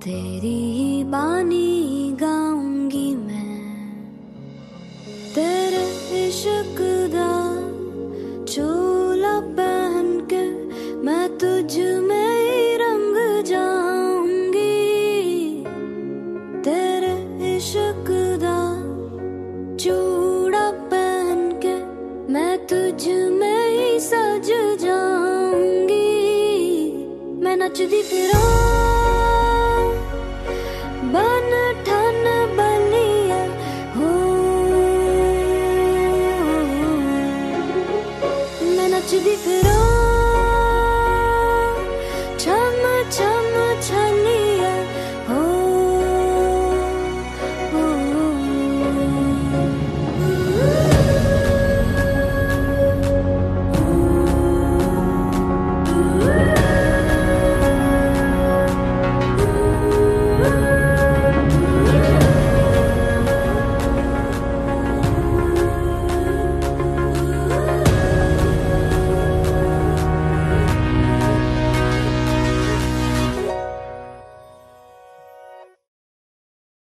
तेरी ही बानी गाऊंगी मैं, तेरे इश्क दा चोला पहन के मैं तुझ में ही रंग जाऊंगी। तेरे इश्क दा चूड़ा पहन के मैं तुझ में ही सज जाऊंगी। मैं नचदी फिरां